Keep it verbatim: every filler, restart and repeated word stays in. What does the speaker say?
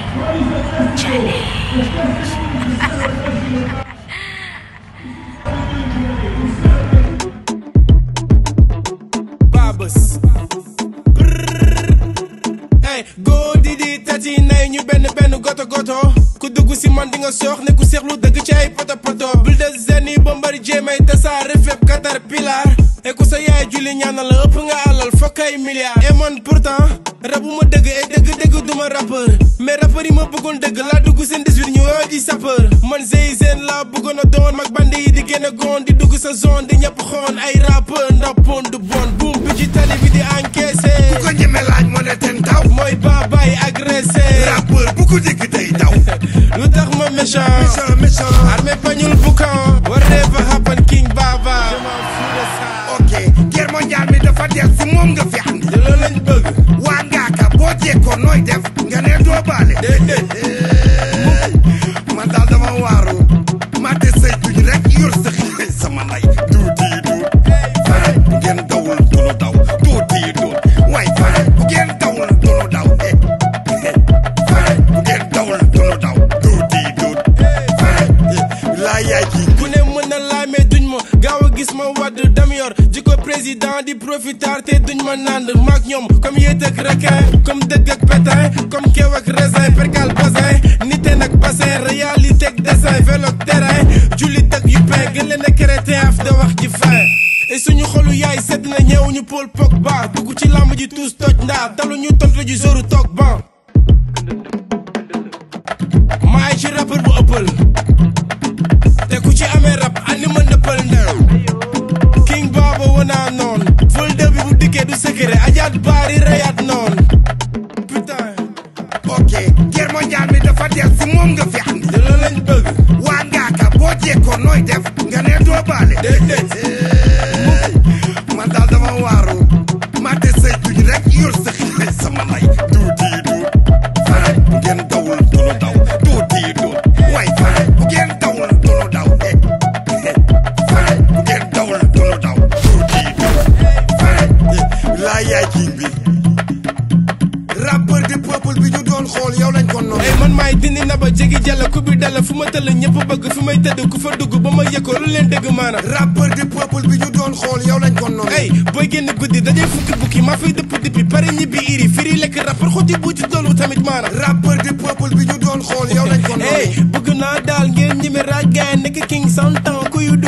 Babas. Hey, go didi tati nay ñu benn benn goto goto. Ku dugg si man di nga soox ne ku seexlu dëgg ci ay poto poto. Bul de zeni ba mbari jéemay tasaare fépp caterpillar. Et ku sa yaay julli ñaanal la ëpp nga alal fokk ay milliards. Et man pourtant rabu ma dëgg et dëgg dëgg duma rappeur. Mais rappeur yi ma bëggoon dëgg laa dugg seen dix-huit ñu woo di sapeur. Man zey seen laa bëggoon a doon mag bandi yi di génn goon di dugg sa zone di ñëpp xoon ay rappeur ndappoon du bon boum bi ci tali bi di encaissé. bu ko ñeme laaj moo ne ten taw. mooy baabay agressé. rappeur bu ko dégg day daw. lu tax ma méchant. méchant méchant. armée pañul boucan. whatever happen king baba. ok guerre mondiale mi dafa del si moom nga fi andi. te loolu lañ bëgg. waa ngaaka boo jekkoo nooy def nga ne doo baale. man daal dama waaru. ma de say tuñ rek yor sa xëy sama lay. tuuti tuut. fare bu ngeen dawul dunu daw. tuuti tuut. waay fare bu ngeen dawul dunu daw. fare bu ngeen dawul dunu daw. tuuti tuut. fare laa yaay ji. ku ne mën na laay mais duñ ma gaaw a gis ma wadd dam yor jikko président di profitar te duñ ma nand maak ñoom comme yéet ak requin comme dëgg ak pétain comme keew ak raisin percal basin nite nag bassin réalité ak dessin vélo ak terrain jullit ak yu pain gën leen a crétin af da wax ji fin et suñu xolu yaay sedd na ñeewuñu Paul Pogba dugg ci lamb ji tous toj ndaa talu ñu tontu ji joru toog ban maay ci rappeur bu ëppal te ku ci amee rap andi ma nëppal ndew king baba wanaa noon vol de bi bu dikkee du secret ajaat baari reyaat noon putain ok guerre mondiale mi dafa del si moom nga fi andi. te loolu lañ bëgg. waa ngaaka boo jekkoo nooy def nga ne doo baale. déedéet man daal dama waaru. ma de say tuñ rek yor sa xëy sama lay. tuuti tuut. fare bu ngeen dawul dunu daw. tuuti tuut. waay fare bu ngeen dawul dunu daw. fare bu ngeen dawul dunu daw. tuuti tuut. fare laa yaay king bi. rappeur du peuple bi ñu doon xool yow lañ ko noonu. ay man maay dindi na ba jegi jàll ku bi dala fu ma tëll ñëpp bëgg fi may tëdd ku fa dugg ba ma yëkkoo lu leen dëgg maanaam. rappeur du peuple bi ñu doon xool yow lañ ko noonu. ay booy génn guddi dajay fukki bukki maa fay dëpp dippi pare ñibbi iri firi lekk rappeur xuti bu ci doolu tamit maanaam. rappeur du peuple bi ñu doon xool yow lañ ko noonu. ay bëgg naa daal ngeen ñime raaj gaay nekk king cent ans ku yu